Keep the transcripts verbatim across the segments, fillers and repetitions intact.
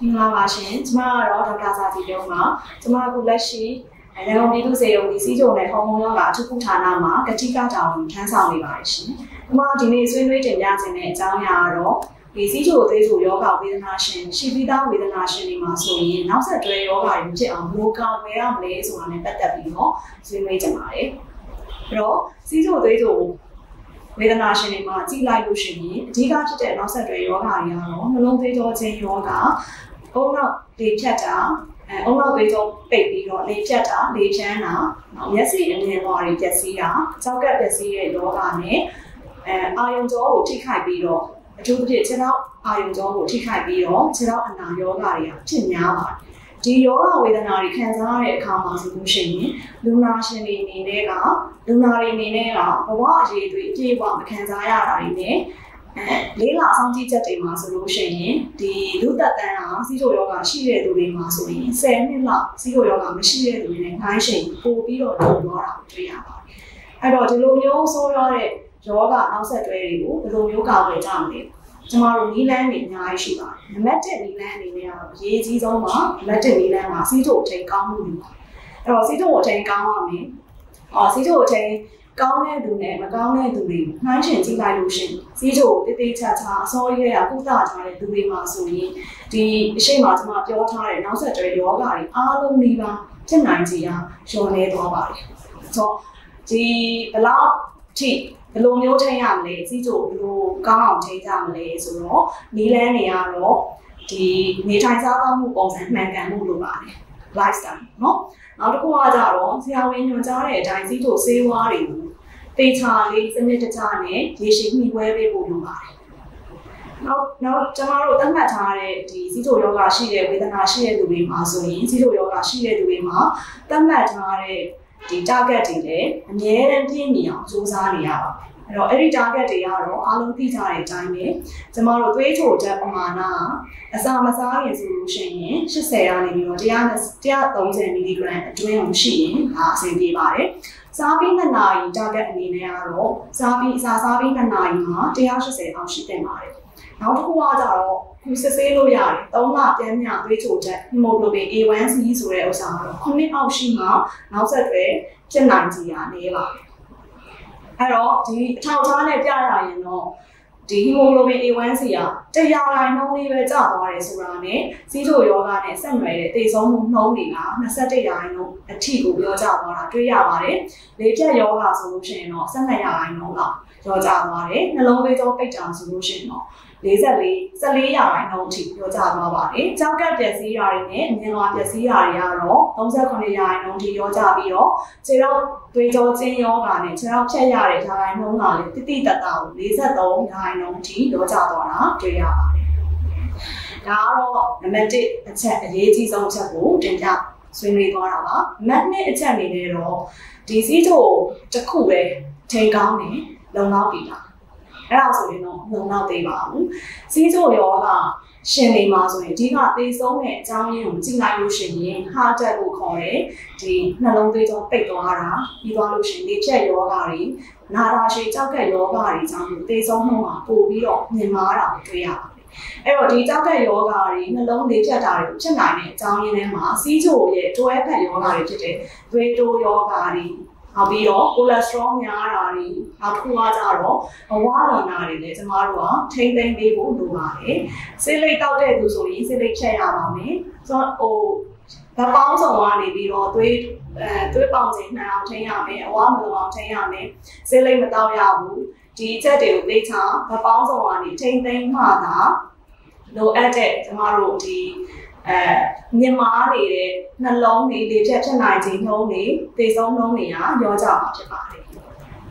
မင်္ဂလာပါရှင်ကျမကတော့ဒေါက်တာစာကြည်ပြောမှာကျမအခုလက်ရှိရန်ကုန်ပြည်သူ့စေယုံဒီစီးကြုံနဲ့ဟော်မုန်းရောဂါအထူးကုဌာနမှာကတိကတာဝန်ထမ်းဆောင်နေပါတယ်ရှင်။ကျမဒီနေ့ဆွေးနွေးတင်ပြခြင်းတဲ့အကြောင်းအရာကတော့ဒီစီးကြုံအသေးစိတ်ယောဂဝေဒနာရှင်ရှိပြီးသားဝေဒနာရှင်တွေမှာဆိုရင်နောက်ဆက်တွဲယောဂတွေမဖြစ်အောင်ဘယ်လိုကာကွယ်ရမလဲဆိုတာနဲ့ပတ်သက်ပြီးတော့ဆွေးနွေးကြပါတယ်။အဲ့တော့စီးကြုံအသေးစိတ်ဝေဒနာရှင်တွေမှာကြည့်လိုက်လို့ရှိရင်အဓိကဖြစ်တဲ့နောက်ဆက်တွဲယောဂတွေကတော့နှလုံးသွေးကြောခြင်းယောဂအုံနောက်လေဖြတ်တာအဲအုံနောက်သွေးကြောပိတ်ပြီးတော့လေဖြတ်တာလေဖြန်းတာမျက်စိအမြင်ပေါ်တွေပျက်စီးတာကြောက်ကပ်ပျက်စီးတဲ့ယောဂနဲ့အဲအာယုံကြောကိုထိခိုက်ပြီးတော့အထူးသဖြင့်ခြေထောက်အာယုံကြောကိုထိခိုက်ပြီးတော့ခြေထောက်အနာယောဂတွေကဖြစ်များပါတယ်ဒီယောဂဝေဒနာတွေခံစားရတဲ့အခါမှာဆိုလို့ရှိရင်လူနာရှင်တွေအနေနဲ့ကလူနာတွေအနေနဲ့ကဘဝအရေးတွေအပြည့်အဝမခံစားရတာတွေနဲ့အဲလေးလာဆောင်ကြည့်ချက်တွေမှာဆိုလို့ရှိရင်ဒီလူသက်တမ်းဟာစီးချိုယောဂရှိတဲ့သူတွေမှာဆိုရင်ဆယ်နှစ်လောက်စီးချိုယောဂမရှိတဲ့သူတွေနဲ့ခိုင်းချိန်ပို့ပြီးတော့တိုးသွားတာကိုတွေ့ရပါတယ်။အဲ့တော့ဒီလိုမျိုးဆိုးရတဲ့ယောဂနောက်ဆက်တွဲတွေကိုဘယ်လိုမျိုးကာကွယ်ကြမလဲ။ကျမတို့နီးလန်းတွေအများကြီးရှိပါတယ်။နံပါတ်တစ်နီးလန်းအနေနဲ့ကတော့အရေးကြီးဆုံးမှာနံပါတ်တစ်နီးလန်းမှာစီးချိုအချိန်ကောင်းမှုတွေပါ။အဲ့တော့စီးချိုအချိန်ကောင်းရမယ်။အော်စီးချိုအချိန်ကောင်းတဲ့သူနဲ့မကောင်းတဲ့သူတွေနှိုင်းယှဉ်ကြည့်လိုက်လို့ရှိရင်စီးချိုတေးသေးချာချာအစောကြီးရဲ့ကုသထားတဲ့သူတွေမှာဆိုရင်ဒီအရှိမကျွန်မပြောထားတဲ့နောက်ဆက်တွဲယောဂတွေအားလုံးဒီပါဖြစ်နိုင်ကြရာလျော်နေသွားပါတယ်။ဆိုတော့ဒီဘလောက်ထိဘယ်လိုမျိုးထိရမလဲစီးချိုဘယ်လိုကောင်းအောင်ထိကြမလဲဆိုတော့နီးလန်းတွေကတော့ဒီနေထိုင်စားသောက်မှုပုံစံမှန်ကန်မှုလိုပါတယ်။ lifestyle เนาะနောက်တစ်ခုကကြတော့ဆရာဝန်ညွှန်ကြားတဲ့အတိုင်းစီးချိုဆေးဝါးတွေကိုတေချာလေးစနစ်တကျနဲ့ရေရှည်မှီဝဲပေးဖို့လိုပါတယ်။နောက်နောက်ကျမတို့သတ်မှတ်ထားတဲ့ဒီစီးချိုယောဂရှိတဲ့ဝေဒနာရှိတဲ့သူတွေမှာဆိုရင်စီးချိုယောဂရှိတဲ့သူတွေမှာသတ်မှတ်ထားတဲ့ဒီ target တွေလည်းအမြဲတမ်းပြည့်မီအောင်စူးစမ်းနေရပါမယ်။အဲ့တော့အဲ့ဒီ target တွေကတော့အားလုံးသိကြတဲ့အတိုင်းပဲကျမတို့သွေးချိုဓာတ်ပမာဏအစာမစားရင်ဆိုလို့ရှိရင်၈၀ရာနေပြီးတော့၁၃၀မီလီဂရမ်အတွင်းကိုရှိရင်ဒါအဆင်ပြေပါတယ်။စားပြီးနှစ်နာရီ target အနေနဲ့ကတော့စားပြီးအစာစားပြီးနှစ်နာရီမှာ၁၈၀အောင်ရှိတင်ပါတယ်။နောက်တစ်ခုကကြတော့ခုစစ်ဆေးလို့ရတယ်။သုံးလပြန်မြသွေးချိုဓာတ် hemoglobin A one C ဆိုတဲ့ဥစ္စာကတော့ခုနှစ်အောက်ရှိမှနောက်ဆက်တွဲဖြစ်နိုင်ကြရာနေပါတယ်။အဲ့တော့ဒီအထောက်အထားနဲ့ပြရရင်တော့ဒီ hemoglobin A one C ကတရာခိုင်နှုန်းလေးပဲကျသွားတယ်ဆိုတာနဲ့စီးချိုယောဂနဲ့ဆက်နွယ်တဲ့သေဆုံးမှုနှုန်းတွေက၂၁ရာခိုင်နှုန်းအထိကိုပြောကြသွားတာတွေ့ရပါတယ်။လေပြတ်ယောဂဆိုလို့ရှိရင်တော့၁၂ရာခိုင်နှုန်းလောက်ပြောကြသွားတယ်။နှလုံးသွေးကြောပိတ်တာဆိုလို့ရှိရင်တော့၄၄ ၁၄ရာခိုင်နှုန်းအထိပြောကြသွားပါတယ်။ကြောက်ကပ်ပျက်စီးတာတွေနဲ့အမြင်လွှာပျက်စီးတာတွေကတော့၃၉ရာခိုင်နှုန်းအထိပြောကြပြီးတော့ခြေထောက်သွေးကြောကျဉ်ယောဂနဲ့ခြေထောက်ဖြတ်ရတဲ့ရာခိုင်နှုန်းကလည်းတိတိတတ်တာကို၄၃ရာခိုင်နှုန်းအထိပြောကြသွားတာတွေ့ရပါတယ်။ဒါကတော့နံပါတ်တစ်အချက်အရေးကြီးဆုံးအချက်ကိုတင်ပြဆွေးနွေးသွားတာပါ။နံပါတ်နှစ်အချက်အနေနဲ့တော့ဒီစီးချိုတစ်ခုပဲထိန်ကောင်းနေလုံလောက်ပြီလားအဲ့ဒါဆိုရင်တော့လုံလောက်သေးပါဘူးစီးချိုယောဂရှင်နေမှာဆိုရင်အဓိကသေဆုံးတဲ့အကြောင်းရင်းကိုကြည့်လိုက်လို့ရှိရင် heart attack ကိုခေါ်တယ်ဒီနှလုံးသွေးကြောပိတ်သွားတာပြီးသွားလို့ရှိရင်လေဖြတ်ယောဂတွေနာတာရှည်ကြောက်ကက်ယောဂတွေကြောင့်သေဆုံးမှုမှာပို့ပြီးတော့မြင်မာတာကိုတွေ့ရပါတယ်အဲ့တော့ဒီကြောက်ကက်ယောဂတွေနှလုံးလေဖြတ်တာတွေဖြစ်နိုင်တဲ့အကြောင်းရင်းတွေမှာစီးချိုရဲ့တွဲဖက်ယောဂတွေဖြစ်တဲ့သွေးတိုးယောဂတွေနောက်ပြီးတော့ cholesterol များတာတွေနောက်တစ်ခုကကြတော့ဘဝလွန်တာတွေလည်းကျမတို့ကထိမ့်သိမ့်ပေးဖို့လိုပါတယ်။ဆေးလိပ်တောက်တဲ့သူဆိုရင်ဆေးလိပ်ချက်ရပါမယ်။ဆိုတော့ဟိုဗပောင်းဆောင်ကနေပြီးတော့သွေးအဲသွေးပေါင်ချိန်နှံအောင်ထိန်းရမယ်။အဝမလုံအောင်ထိန်းရမယ်။ဆေးလိပ်မတောက်ရဘူး။ဒီချက်တွေကိုသိချာဗပောင်းဆောင်ကနေထိမ့်သိမ့်မှသာလိုအပ်တဲ့ကျမတို့ဒီအဲမြင်မာနေတဲ့နှလုံးတွေလေဖြတ်ဖြစ်နိုင်ခြင်းနှုန်းတွေသေဆုံးနှုန်းတွေကရောကြမှာဖြစ်ပါတယ်။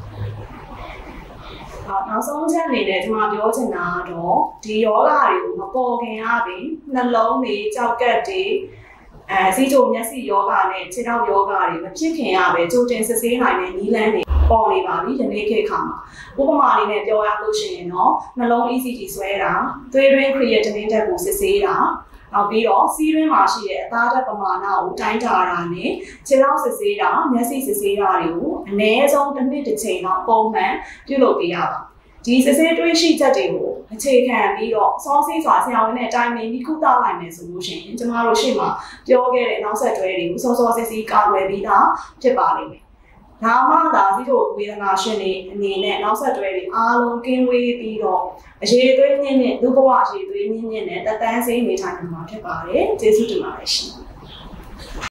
နောက်ဆုံးချက်အနေနဲ့ကျွန်မပြောချင်တာကတော့ဒီယောဂတွေကိုမပေါ်ခင်ရပြီနှလုံးတွေကြောက်ကက်တွေအဲစီးချိုမျက်စိယောဂနဲ့ခြေထောက်ယောဂတွေမဖြစ်ခင်ရပဲကြိုတင်စစ်ဆေးနိုင်တဲ့နည်းလမ်းတွေပေါ်နေပါပြီဒီနေ့ခေတ်ခါမှာဥပမာလေးနဲ့ပြောရလို့ရှိရင်တော့နှလုံး E C G ဆွဲတာသွေးရင်း creatinine ဓာတ်ကိုစစ်ဆေးတာနောက်ပြီးတော့စီးရင်းမှာရှိတဲ့အသားဓာတ်ပမာဏကိုတိုင်းတာတာနဲ့ခြေထောက်စစ်ဆေးတာမျက်စိစစ်ဆေးတာတွေကိုအနည်းဆုံးတစ်နှစ်တစ်ချိန်တော့ပုံမှန်ပြုလုပ်ပေးရပါဒီစစ်ဆေးတွေးရှိချက်တွေကိုအခြေခံပြီးတော့စောစီးစွာဆရာဝန်နဲ့တိုင်ပင်ပြီးကုသလိုက်မယ်ဆိုလို့ရှိရင်ကျမတို့ရှေ့မှာပြောခဲ့တဲ့နောက်ဆက်တွဲတွေကိုစောစောစီးစီးကာကွယ်ပြီးသားဖြစ်ပါလိမ့်မယ်။ဒါမှသာစီတို့ဝေဒနာရှင်တွေအနေနဲ့နောက်ဆက်တွဲတွေအားလုံးကင်းဝေးပြီးတော့အရေးသွေးညင်းနဲ့လူဘဝအရေးသွေးညင်းညင်းနဲ့တက်တန်းစေးနေထိုင်မှာဖြစ်ပါတယ်။ကျေးဇူးတင်ပါတယ်ရှင်။